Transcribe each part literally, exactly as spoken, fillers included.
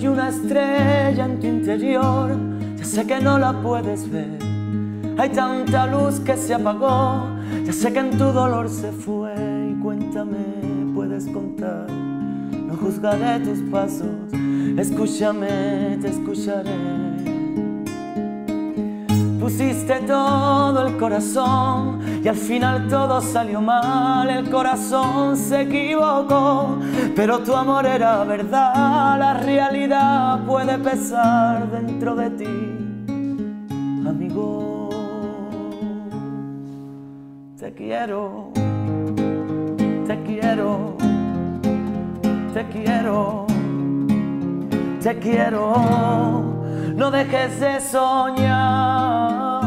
Hay una estrella en tu interior, ya sé que no la puedes ver. Hay tanta luz que se apagó, ya sé que en tu dolor se fue. Y cuéntame, puedes contar, no juzgaré tus pasos. Escúchame, te escucharé. Pusiste todo el corazón y al final todo salió mal. El corazón se equivocó, pero tu amor era verdad. La realidad puede pesar dentro de ti, amigo. Te quiero, te quiero, te quiero, te quiero. No dejes de soñar,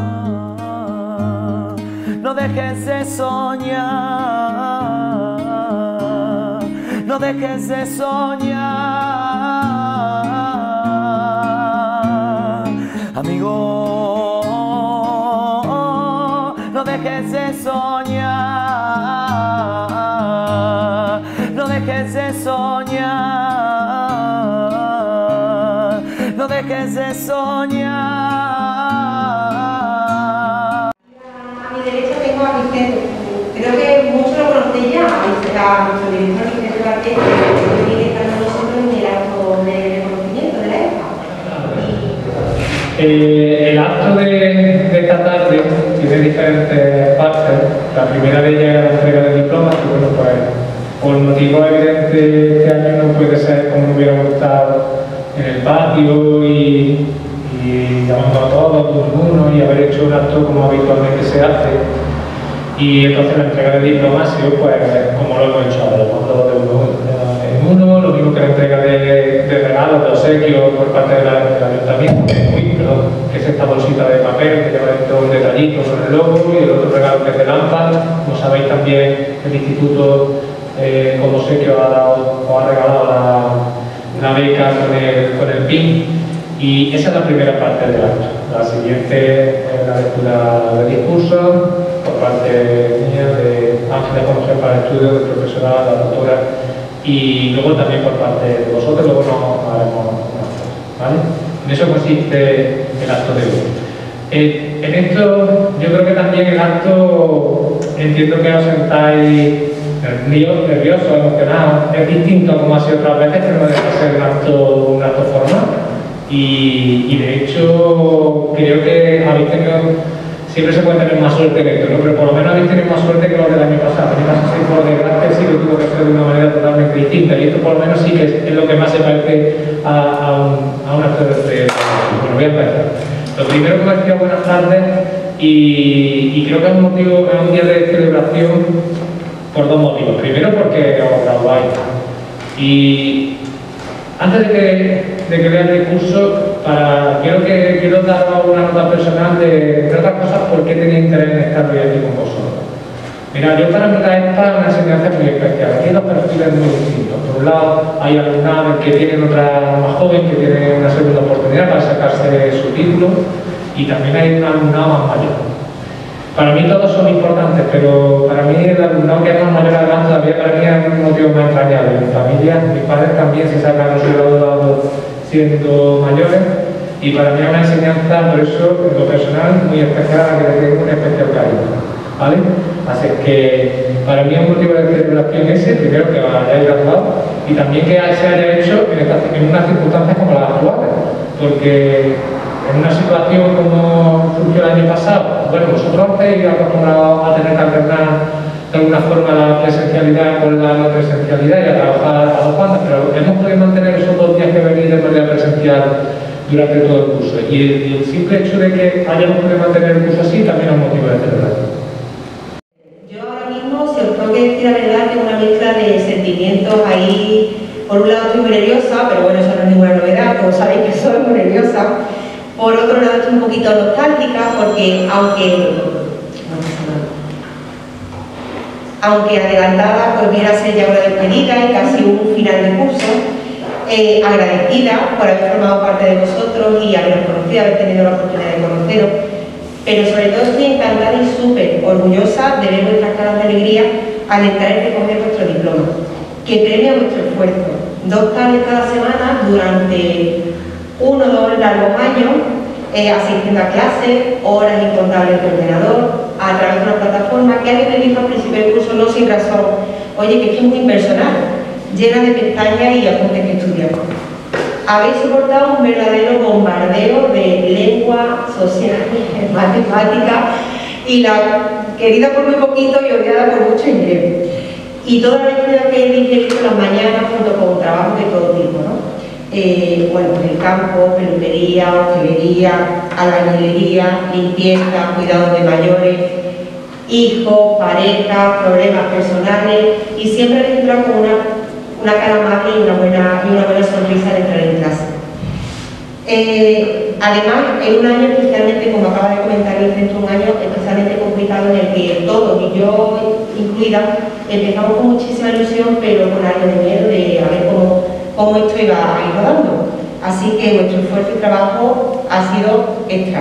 no dejes de soñar, no dejes de soñar, amigo. No dejes de soñar, no dejes de soñar, no dejes de soñar. A mi derecha tengo a Vicente. Creo que muchos lo conocéis ya, a nuestro director Vicente Barquete, que viene estando nosotros en el acto de reconocimiento de la E P A. Eh, el acto de, de esta tarde tiene diferentes partes. La primera de ellas es la entrega de diplomas, que bueno, pues por motivos evidentes este año no puede ser como hubiera gustado en el patio y, y llamando a todos, todo el mundo, y haber hecho un acto como habitualmente se hace. Y entonces la entrega de diplomas ha sido pues como lo hemos hecho ahora, llamando de uno en uno, lo mismo que la entrega de, de regalos, de obsequios por parte de la, del ayuntamiento, uy, perdón, que es esta bolsita de papel que lleva dentro un detallito con el logo, y el otro regalo que es de lámpara. Como sabéis también el instituto eh, como obsequio ha, dado, os ha regalado la, una beca con el, con el P I N. Y esa es la primera parte del acto. La siguiente es la lectura de discurso por parte mía, de Ángeles Jorge para el estudio, del profesorado, la doctora, y luego también por parte de vosotros. Luego nos haremos una foto, ¿vale? En eso consiste el acto de hoy. Eh, en esto yo creo que también el acto, entiendo que os sentáis nerviosos, emocionados, es distinto como ha sido otras veces, pero no deja de ser un acto, un acto formal. Y, y de hecho creo que habéis tenido, siempre se puede tener más suerte en esto, ¿no? Pero por lo menos habéis tenido más suerte que los del año pasado. El año pasado, por desgracia, sí que tuvo que ser de una manera totalmente distinta, y esto por lo menos sí que es, es lo que más se parece a, a, un, a un acto de, de... Bueno, voy a empezar. Lo primero que me decía buenas tardes, y, y creo que es un motivo, es un día de celebración por dos motivos. Primero porque os graduáis, y antes de que, de que vea el discurso, para, quiero, que, quiero dar una nota personal de, de otras cosas por qué tenía interés en estar hoy aquí con vosotros. Mira, yo para mí la E P A es una enseñanza muy especial. Aquí hay dos perfiles muy distintos. Por un lado, hay alumnados que tienen otra más joven, que tienen una segunda oportunidad para sacarse su título, y también hay un alumnado más mayor. Para mí todos son importantes, pero para mí el alumnado que es más mayor adelante todavía para mí es un motivo más entrañable. Mi familia, mis padres también se sacan su graduado siendo mayores, y para mí es una enseñanza, por eso, en lo personal, muy especial, a la que le tengo un especial cariño, ¿vale? Así que para mí es un motivo de celebración ese, primero que os hayáis graduado, y también que se haya hecho en, esta, en unas circunstancias como las actuales, porque en una situación como surgió el año pasado, bueno, vosotros estáis acostumbrados a tener que alternar de alguna forma la presencialidad con la no presencialidad y a trabajar a dos bandas, pero hemos podido mantener esos dos días que venís de manera presencial durante todo el curso. Y el, y el simple hecho de que hayamos podido mantener el curso así también es un motivo de celebración. Yo ahora mismo, si os tengo que decir la verdad, tengo una mezcla de sentimientos ahí. Por un lado estoy muy nerviosa, pero bueno, eso no es ninguna novedad, todos sabéis que soy muy nerviosa. Por otro lado estoy un poquito nostálgica porque, aunque no pasa nada, aunque adelantada, pues viene a ser ya una despedida y casi un final de curso, eh, agradecida por haber formado parte de vosotros y haberos conocido, haber tenido la oportunidad de conoceros, pero sobre todo estoy encantada y súper orgullosa de ver vuestras caras de alegría al entrar y recoger vuestro diploma, que premia vuestro esfuerzo, dos tardes cada semana durante uno o dos largos años, eh, asistiendo a clases, horas incontables de ordenador, a través de una plataforma que alguien me dijo al principio del curso, no sin razón, oye, que es muy impersonal, llena de pestañas y apuntes que estudiar. Habéis soportado un verdadero bombardeo de lengua, sociales, matemática y la querida por muy poquito y odiada por mucho inglés. Y toda la lectura que he digerido las mañanas junto con trabajos de todo tipo, ¿no? Eh, bueno, en el campo, peluquería, hostelería, albañilería, limpieza, cuidados de mayores, hijos, parejas, problemas personales, y siempre he entrado con una, una cara amable y una buena, y una buena sonrisa al entrar en clase. Eh, además, en un año especialmente, como acaba de comentar Vicente, un año especialmente complicado en el que todos, y yo incluida, empezamos con muchísima ilusión, pero con algo de miedo de a ver cómo, cómo esto iba a ir rodando. Así que vuestro esfuerzo y trabajo ha sido extra.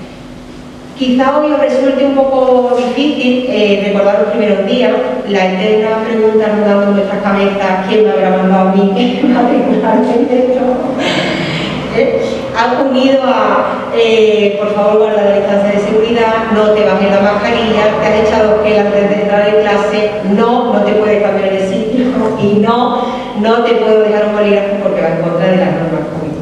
Quizá hoy os resulte un poco difícil eh, recordar los primeros días, la eterna pregunta rodando en nuestras cabezas, ¿quién me habrá mandado a mí a matricularme en esto? ¿Eh? Has unido a, eh, por favor, guarda la distancia de seguridad, no te bajes la mascarilla, te has echado gel antes de entrar en clase, no, no te puedes cambiar de sitio y no, no te puedo dejar un bolígrafo porque va en contra de las normas COVID.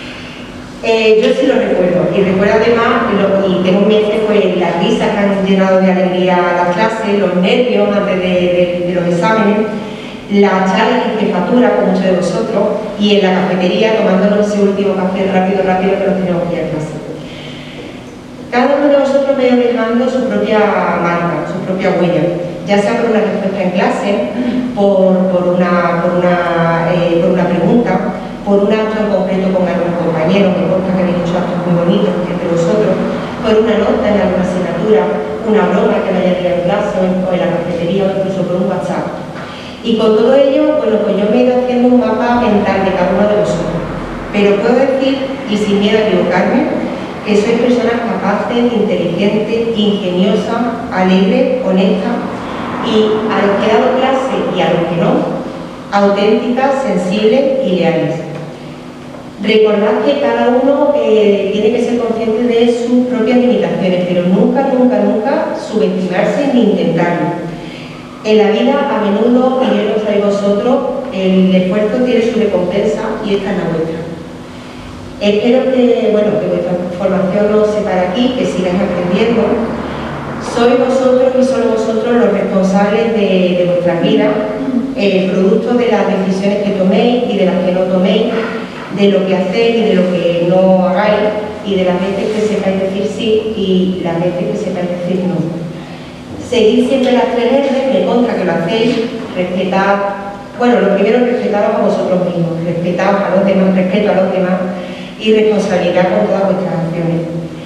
Eh, yo sí lo recuerdo, y recuerdo además, lo, y tengo en mente pues, las risas que han llenado de alegría las clases, los nervios antes de, de, de los exámenes, la charla de jefatura con muchos de vosotros y en la cafetería tomándonos ese último café rápido, rápido que nos teníamos que ir a clase. Cada uno de vosotros me ha ido dejando su propia marca, su propia huella, ya sea por una respuesta en clase, por, por, una, por, una, eh, por una pregunta, por un acto en concreto con algún compañero, que consta que habéis hecho actos muy bonitos entre vosotros, por una nota en alguna asignatura, una broma que me haya ido en clase o en la cafetería o incluso por un WhatsApp. Y con todo ello, bueno, pues yo me he ido haciendo un mapa mental de cada uno de vosotros. Pero puedo decir, y sin miedo a equivocarme, que sois personas capaces, inteligentes, ingeniosas, alegres, honestas, y a los que he dado clase y a los que no, auténticas, sensibles y leales. Recordad que cada uno eh, tiene que ser consciente de sus propias limitaciones, pero nunca, nunca, nunca subestimarse ni intentarlo. En la vida, a menudo, y bien lo sabéis vosotros, el esfuerzo tiene su recompensa y esta es la vuestra. Espero que, bueno, que vuestra formación no se pare aquí, que sigáis aprendiendo. Sois vosotros y solo vosotros los responsables de, de vuestra vida, eh, producto de las decisiones que toméis y de las que no toméis, de lo que hacéis y de lo que no hagáis, y de las veces que sepáis decir sí y las veces que sepáis decir no. Seguid siempre las tres R, me consta que lo hacéis, respetad, bueno, lo primero es respetaros a vosotros mismos, respetaos a los demás, respeto a los demás y responsabilidad con todas vuestras acciones.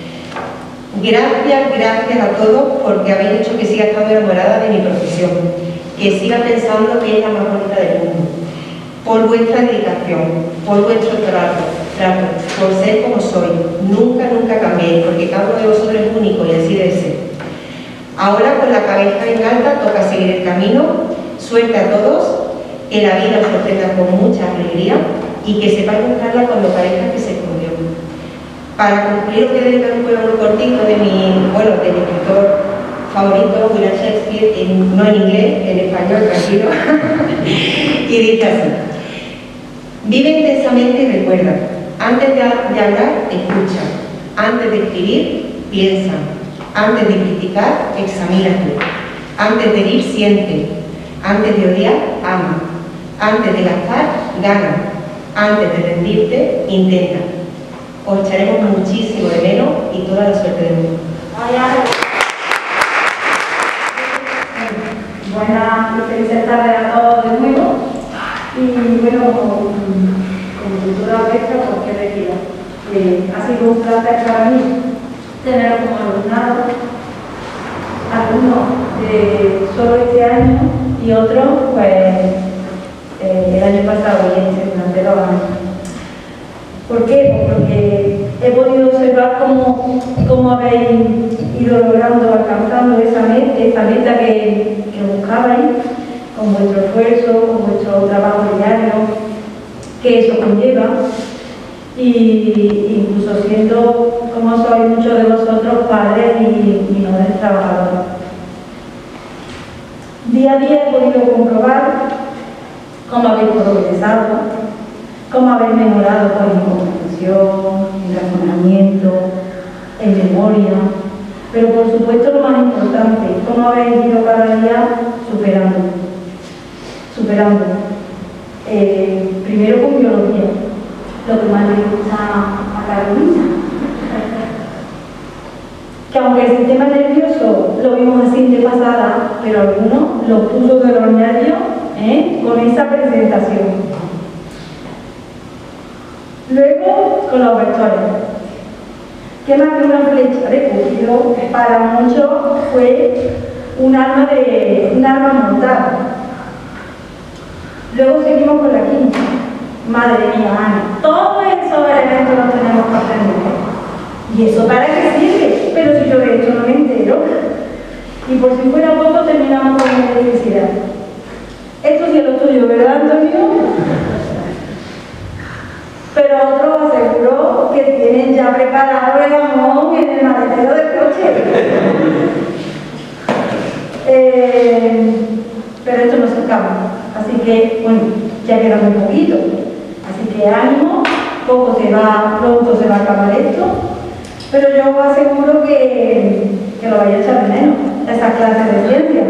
Gracias, gracias a todos porque habéis hecho que siga estando enamorada de mi profesión, que siga pensando que es la más bonita del mundo, por vuestra dedicación, por vuestro trato, trato, por ser como sois, nunca, nunca cambiéis, porque cada uno de vosotros es único y así debe ser. Ahora, con la cabeza en alta, toca seguir el camino. Suerte a todos, que la vida os sorprenda con mucha alegría y que sepáis buscarla cuando parezca que se escondió. Para concluir, os voy a dedicar un poema muy cortito de mi, bueno, de mi escritor favorito, William Shakespeare, en, no en inglés, en español, tranquilo, y dice así: vive intensamente y recuerda, antes de, de hablar, escucha, antes de escribir, piensa. Antes de criticar, examínate. Antes de herir, siente. Antes de odiar, ama. Antes de gastar, gana. Antes de rendirte, intenta. Os echaremos muchísimo de menos y toda la suerte del mundo. Buenas y felices tardes a todos de nuevo. Y bueno, como, como cultura orquesta, pues qué decir. Eh, ha sido un placer para mí tener como alumnado, algunos de solo este año y otros pues eh, el año pasado y este durante dos años. ¿Por qué? Pues porque he podido observar cómo, cómo habéis ido logrando, alcanzando esa meta, esa meta que, que buscabais, con vuestro esfuerzo, con vuestro trabajo diario, que eso conlleva, y incluso siendo, como sois muchos de vosotros, padres y, y madres trabajadoras. Día a día he podido comprobar cómo habéis progresado, cómo habéis mejorado pues, en comprensión, en razonamiento, en memoria, pero por supuesto lo más importante, cómo habéis ido cada día superando, superando. Eh, primero con biología, lo que más le gusta a Carolina. Que aunque el sistema nervioso lo vimos así de pasada, pero algunos lo puso de los nervios ¿eh? con esa presentación. Luego con los vectores. Que más que una flecha de Cupido, para muchos fue un arma, de, un arma mortal. Luego seguimos con la química. Madre mía, Ana, todos esos elementos los tenemos que aprender. ¿Y eso para qué sirve? Pero si yo de esto no me entero. Y por si fuera poco terminamos con la electricidad. Esto sí es lo tuyo, ¿verdad, Antonio? Pero otros aseguró que tienen ya preparado el jamón en el maletero del coche. eh, pero esto no se acaba. Así que, bueno, ya queda muy poquito. Así que ánimo, poco se va, pronto se va a acabar esto. Pero yo os aseguro que, que lo vais a echar de menos, esas clases de ciencia.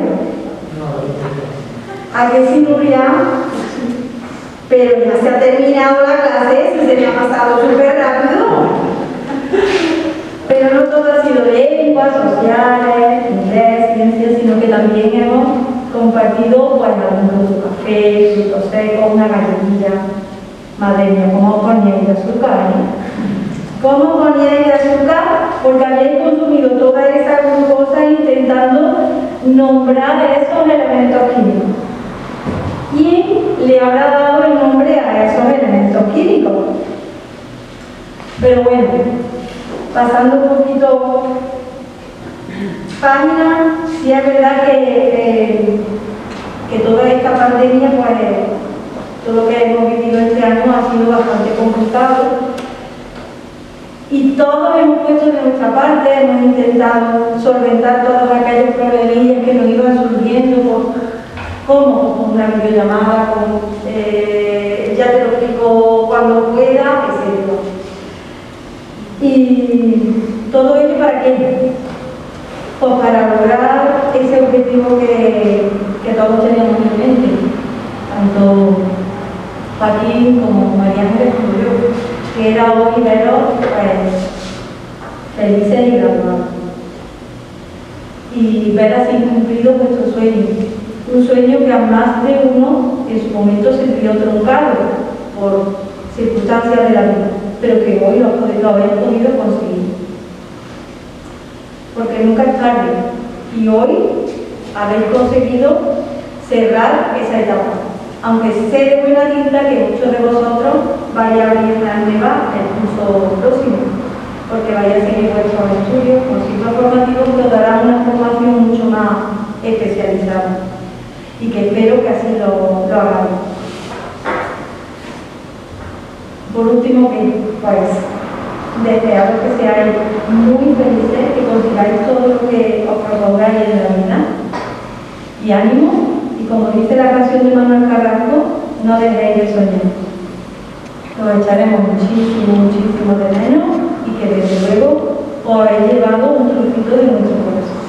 ¿A qué sí, Nuria? Pero ya se ha terminado la clase, si se me ha pasado súper rápido. Pero no todo ha sido lenguas sociales, inglés, ciencias, sino que también hemos compartido pues, algún café, frutos secos, una galletilla. Madre mía, ¿cómo poníais de azúcar? ¿eh? ¿Cómo poníais de azúcar? Porque habíais consumido toda esa glucosa intentando nombrar esos elementos químicos. ¿Quién le habrá dado el nombre a esos elementos químicos? Pero bueno, pasando un poquito página, sí es verdad que, que, que toda esta pandemia, pues todo lo que hemos vivido este año ha sido bastante complicado y todos hemos puesto de nuestra parte, hemos intentado solventar todos aquellos problemillas que nos iban surgiendo, por, como con una videollamada, con, eh, ya te lo explico cuando pueda, etcétera. Y todo ello ¿para qué? Pues para lograr ese objetivo que, que todos teníamos en mente, tanto Joaquín como María Ángeles como yo, que era hoy veros pues, felices y graduados. Y ver así cumplido vuestro sueño. Un sueño que a más de uno en su momento se vio truncado por circunstancias de la vida, pero que hoy lo, lo habéis podido conseguir. Porque nunca es tarde. Y hoy habéis conseguido cerrar esa etapa. Aunque sé de buena tinta que muchos de vosotros vais a abrir una nueva el curso próximo, porque vais a seguir vuestros estudios con ciclos formativos que os darán una formación mucho más especializada y que espero que así lo, lo hagáis. Por último, pues, desearos que seáis muy felices, que consigáis todo lo que os propongáis en la vida y ánimo. Y como dice la canción de Manuel Carrasco, no dejéis de soñar. Lo echaremos muchísimo, muchísimo de menos y que desde luego os habéis llevado un trocito de nuestro corazón.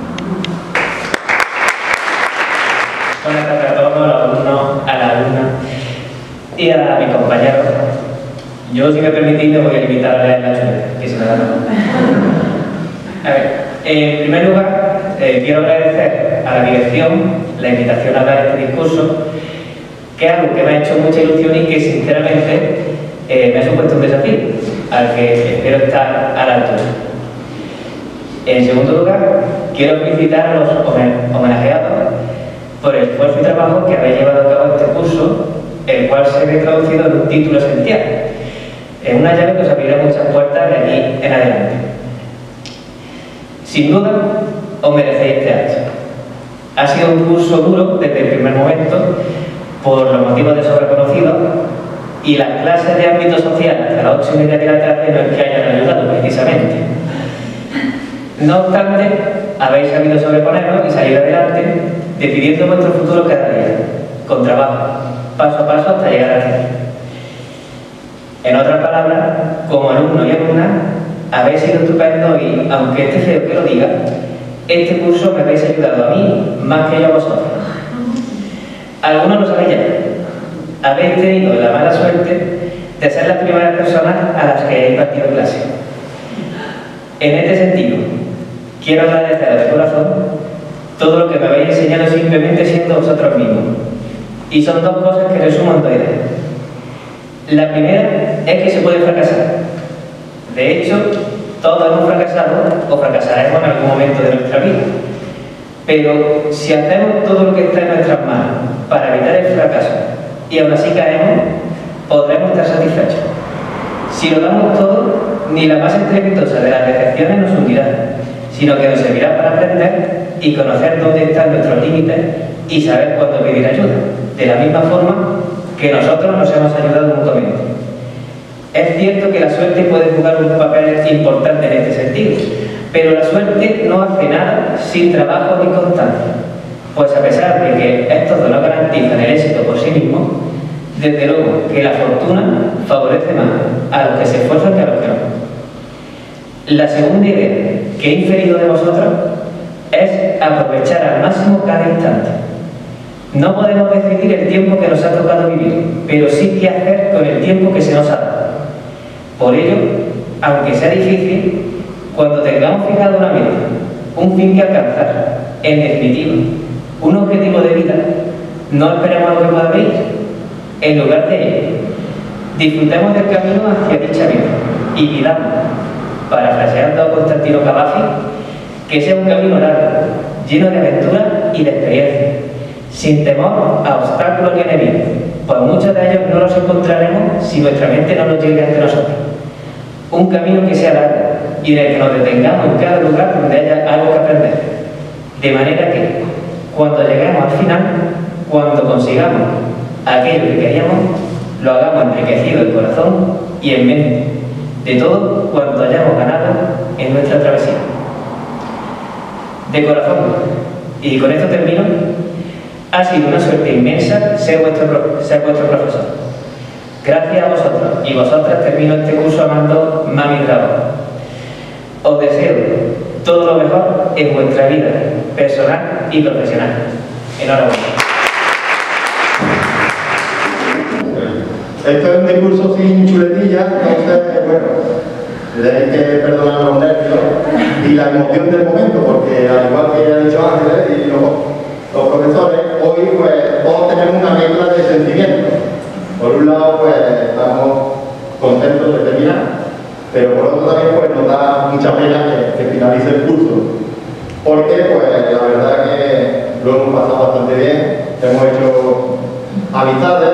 Buenas tardes a todos los alumnos, a la alumna y a mis compañeros. Yo, si me permitís, me voy a limitar a leer la chuleta, que se me da la mano. A ver, en primer lugar, eh, quiero agradecer a la dirección la invitación a dar este discurso, que es algo que me ha hecho mucha ilusión y que sinceramente eh, me ha supuesto un desafío, al que espero estar a la altura. En segundo lugar, quiero felicitar a los homenajeados por el esfuerzo y trabajo que habéis llevado a cabo este curso, el cual se ve traducido en un título esencial, en una llave que os abrirá muchas puertas de aquí en adelante. Sin duda, os merecéis este acto. Ha sido un curso duro desde el primer momento, por los motivos de sobreconocidos, y las clases de ámbito social hasta las ocho y media de la tarde no es que hayan ayudado precisamente. No obstante, habéis sabido sobreponeros y salir adelante, decidiendo vuestro futuro cada día, con trabajo, paso a paso hasta llegar aquí. En otras palabras, como alumno y alumna, habéis sido estupendos y, aunque esté feo que lo diga, este curso me habéis ayudado a mí más que yo a vosotros. Algunos lo sabéis ya. Habéis tenido la mala suerte de ser las primeras personas a las que he impartido clase. En este sentido, quiero agradeceros de corazón todo lo que me habéis enseñado simplemente siendo vosotros mismos. Y son dos cosas que resumo en dos ideas. La primera es que se puede fracasar. De hecho, todos hemos fracasado o fracasaremos en algún momento de nuestra vida. Pero si hacemos todo lo que está en nuestras manos para evitar el fracaso y aún así caemos, podremos estar satisfechos. Si lo damos todo, ni la más estrepitosa de las decepciones nos hundirá, sino que nos servirá para aprender y conocer dónde están nuestros límites y saber cuándo pedir ayuda, de la misma forma que nosotros nos hemos ayudado mutuamente. Es cierto que la suerte puede jugar un papel importante en este sentido, pero la suerte no hace nada sin trabajo ni constancia, pues a pesar de que estos dos no garantizan el éxito por sí mismos, desde luego que la fortuna favorece más a los que se esfuerzan que a los que no. La segunda idea que he inferido de vosotros es aprovechar al máximo cada instante. No podemos decidir el tiempo que nos ha tocado vivir, pero sí qué hacer con el tiempo que se nos ha dado. Por ello, aunque sea difícil, cuando tengamos fijado una meta, un fin que alcanzar, en definitiva, un objetivo de vida, no esperemos a lo que pueda venir. En lugar de ello, disfrutemos del camino hacia dicha meta y pidamos, parafraseando a Constantino Cavafy, que sea un camino largo, lleno de aventuras y de experiencias, sin temor a obstáculos ni enemigos, pues muchos de ellos no los encontraremos si nuestra mente no nos llegue ante nosotros. Un camino que sea largo y en el que nos detengamos en cada lugar donde haya algo que aprender. De manera que, cuando lleguemos al final, cuando consigamos aquello que queríamos, lo hagamos enriquecido en corazón y en mente, de todo cuanto hayamos ganado en nuestra travesía. De corazón, y con esto termino, ha sido una suerte inmensa ser vuestro, ser vuestro profesor. Gracias a vosotros y vosotras termino este curso amando Mami Bravo. Os deseo todo lo mejor en vuestra vida personal y profesional. Enhorabuena. Esto es un discurso sin chuletilla, entonces, bueno, tenéis que perdonar los nervios y la emoción del momento, porque al igual que ha dicho Ángeles y los, los profesores, hoy pues todos tenemos una mezcla de sentimientos. Por un lado, pues estamos contentos de terminar, pero por otro también pues nos da mucha pena que, que finalice el curso, porque pues la verdad que lo hemos pasado bastante bien, hemos hecho amistades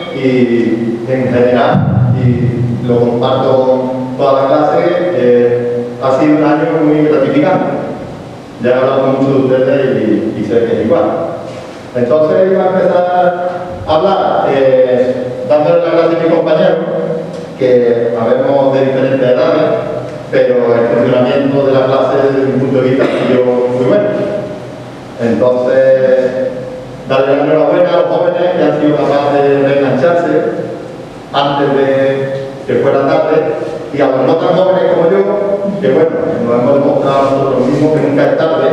y en general, y lo comparto con toda la clase, eh, ha sido un año muy gratificante. Ya he hablado con muchos de ustedes y, y sé que es igual. Entonces iba a empezar a hablar, eh, dándole las gracias a mis compañeros, que habemos de diferentes edades, pero el funcionamiento de la clase desde mi punto de vista ha sido muy bueno. Entonces, darle la enhorabuena a los jóvenes que han sido capaces de reengancharse antes de que fuera tarde, y a los no tan jóvenes como yo, que bueno, nos hemos demostrado nosotros mismos que nunca es tarde,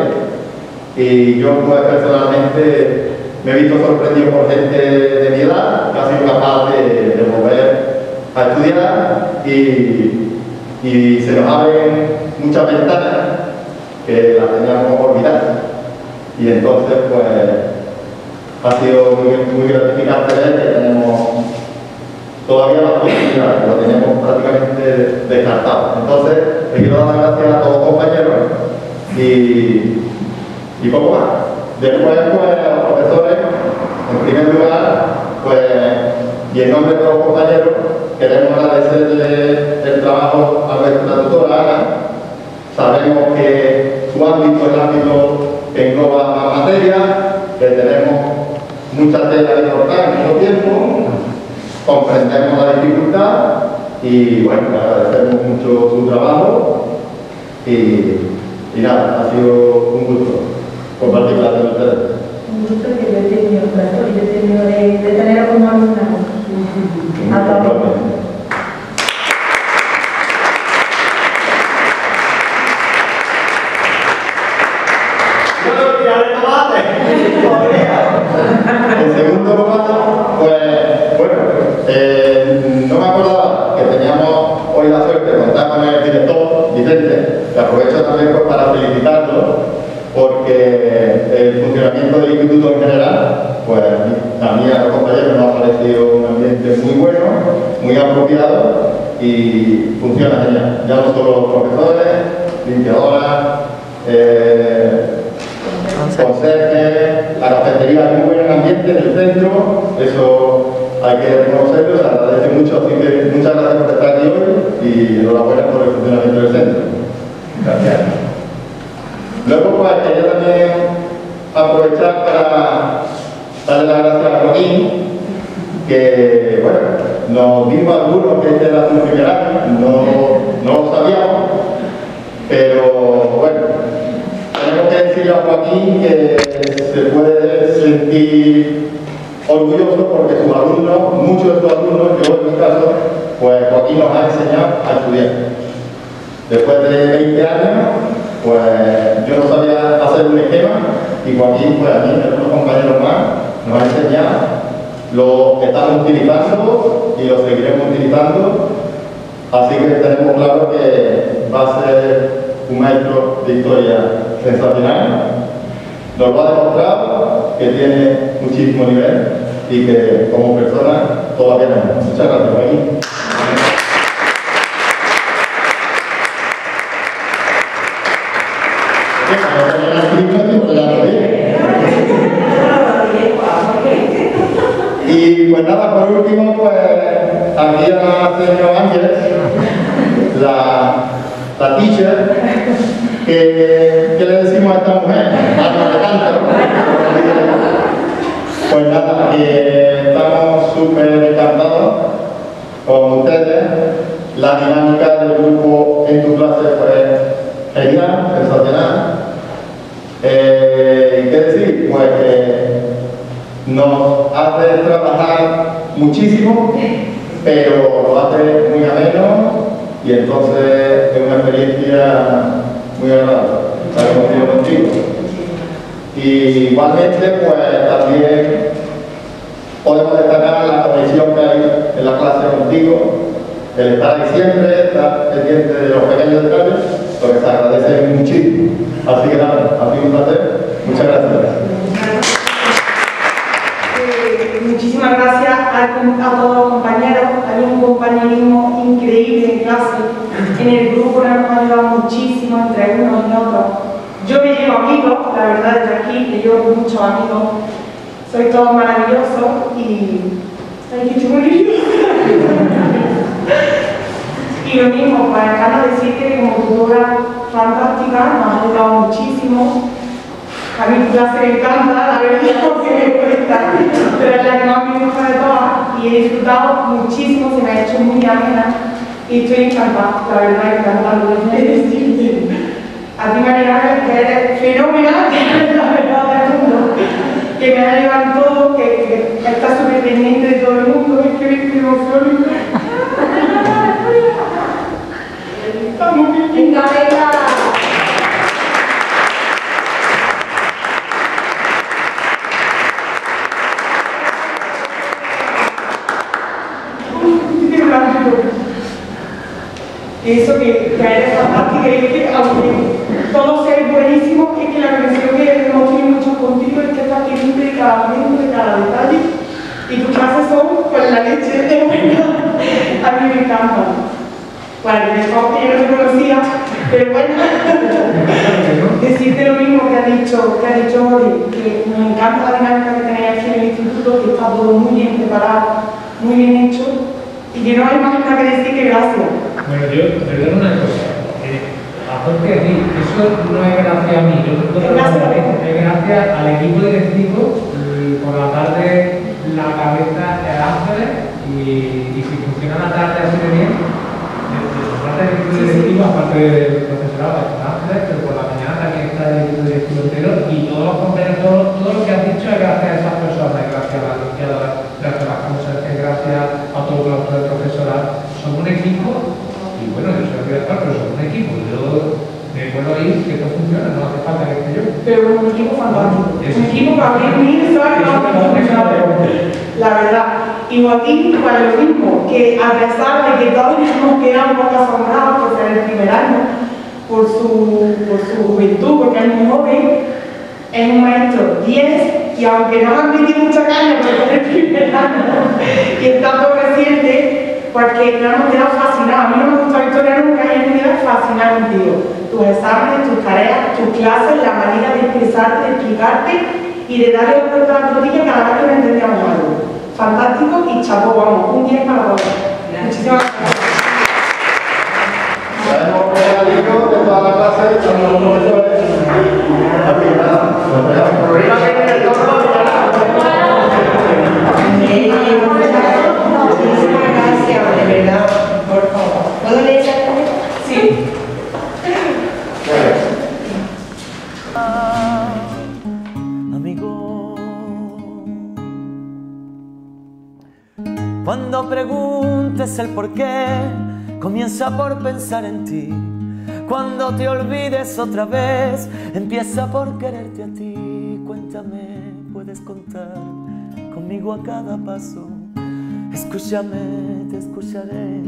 y yo pues personalmente me he visto sorprendido por gente de mi edad que ha sido capaz de, de volver a estudiar y, y se nos abren muchas ventanas que las teníamos olvidadas, y entonces pues ha sido muy, muy gratificante ver que tenemos todavía las posibilidades, lo tenemos prácticamente descartado. Entonces, le quiero dar las gracias a todos los compañeros y, y poco más. Después, pues, a los profesores, en primer lugar, pues, y en nombre de todos los compañeros, queremos agradecerle el trabajo a nuestra tutora Ana. Sabemos que su ámbito es el ámbito que engloba más materia, que tenemos mucha tela de cortar en mucho tiempo. Comprendemos la y bueno, agradecemos mucho su trabajo y, y nada, ha sido un gusto compartir clase con ustedes. Un gusto que yo he tenido, claro, yo he tenido de, de tener como alumna. Hasta luego. En segundo lugar, pues bueno, eh, no me acordaba que teníamos hoy la suerte de contar con el director Vicente, que aprovecho también pues, para felicitarlo, porque el funcionamiento del instituto en general, pues a mí y a los compañeros nos ha parecido un ambiente muy bueno, muy apropiado y funciona genial. Ya no solo los profesores, limpiadoras, eh, conserje, la cafetería, hay un buen ambiente en el centro, eso hay que reconocerlo, se agradece mucho, así que muchas gracias por estar aquí hoy y enhorabuena por el funcionamiento del centro. Gracias. Luego pues quería también aprovechar para darle las gracias a Joaquín, que bueno, nos vimos algunos que este era su primer año, no, no lo sabíamos, pero bueno. Tenemos que decirle a Joaquín que se puede sentir orgulloso porque sus alumnos, muchos de sus alumnos, yo en mi caso, pues Joaquín nos ha enseñado a estudiar. Después de veinte años, pues yo no sabía hacer un esquema y Joaquín, pues a mí y a otros compañeros más, nos ha enseñado, lo estamos utilizando y lo seguiremos utilizando, así que tenemos claro que va a ser un maestro de historia sensacional, nos lo ha demostrado que tiene muchísimo nivel y que como persona todavía no. Muchas gracias, Joaquín. Y pues nada, por último, pues aquí a la señora Ángeles, la, la teacher, que, ¿qué le decimos a esta mujer? A la que canta. Pues nada, que estamos súper encantados con ustedes. La dinámica del grupo en tu clase fue genial, sensacional. Eh, ¿Qué decir? Pues que nos hace trabajar muchísimo, pero lo hace muy ameno y entonces es una experiencia muy agradable estar contigo contigo. Y igualmente, pues también podemos destacar la conexión que hay en la clase contigo, el estar ahí siempre, estar pendiente de los pequeños detalles, lo que se agradece muchísimo. Así que nada, ha sido un placer. Muchas gracias. Eh, muchísimas gracias a, a todos los compañeros. Hay un compañerismo increíble en clase. En el grupo nos hemos ayudado muchísimo entre unos y otros. Yo me llevo amigos, la verdad, desde aquí me llevo muchos amigos. Soy todos maravillosos y... ¡Ay, qué chulo! Y lo mismo, pues acabo de decirte que como tutora fantástica, me ha ayudado muchísimo. A mi clase me encanta, la verdad, porque me cuesta, pero es la que más me gusta de todas y he disfrutado muchísimo, se me ha hecho muy amena y estoy encantada, la verdad, encantada de decirte. A ti, María, que eres fenómena, que eres la verdad del mundo, que me ha llevado en todo, que, que está súper pendiente de todo el mundo, es que me emociono. Venga, venga. Eso que, que eres fantástica y que aunque todo sea buenísimo, es que la conexión que hemos tenido mucho contigo es que estás pendiente de cada momento, de cada detalle y tus clases son pues la leche de buena. A mí me encantan. Bueno, que yo no te conocía, pero bueno, decirte lo mismo que ha dicho, que ha dicho Ori, que me encanta la dinámica que tenéis aquí en el instituto, que está todo muy bien preparado, muy bien hecho, y que no hay más nada que decir que gracias. Bueno, yo, perdón una cosa, eh, aparte de ti, eso no es gracias a mí, yo no puedo hablar, es gracias al equipo directivo y por la tarde la cabeza de Ángeles y y, y si funciona la tarde así de bien, la parte del equipo directivo, aparte del profesorado, de pero por la mañana también está el equipo directivo entero y todos los compañeros, todo, todo lo que has dicho es gracias a esas personas, gracias a las limpiadoras, gracias a las conserjes, gracias a todo el profesorado. Somos un equipo y bueno, yo soy el director, pero somos un equipo. Yo me puedo ir que esto funciona, no hace falta que esté yo. Pero un equipo fantástico. Un equipo para abrir mil la verdad. Y Joaquín, para lo mismo, que a pesar de que todos nos quedan un poco asombrados por ser el primer año, por su, por su juventud, porque es muy joven, es un maestro diez y aunque no han metido mucha caña por ser el primer año y está todo reciente, porque nos hemos quedado fascinados. A mí no me gusta Victoria nunca y he quedado fascinado contigo. Tus exámenes, tus tareas, tus clases, la manera de expresarte, de explicarte y de darle un vuelta a la tortilla cada vez que no entendíamos algo. Fantástico y chapó, vamos, un diez para todos. Muchísimas gracias. Traemos un regalillo de toda la clase, somos los profesores. Muchísimas gracias, de verdad, por favor. ¿Puedo leer esa cosa? Sí. Amigo, cuando preguntes el por qué, comienza por pensar en ti. Cuando te olvides otra vez, empieza por quererte a ti. Cuéntame, puedes contar conmigo a cada paso. Escúchame, te escucharé.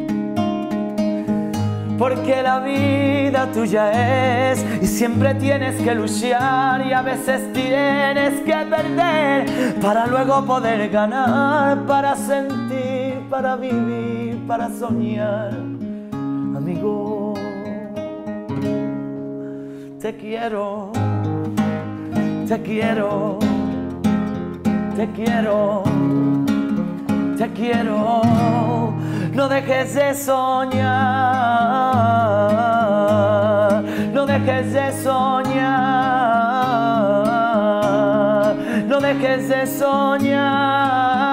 Porque la vida tuya es y siempre tienes que luchar y a veces tienes que perder para luego poder ganar, para sentir, para vivir, para soñar. Amigo, te quiero, te quiero, te quiero, te quiero. No dejes de soñar, no dejes de soñar, no dejes de soñar.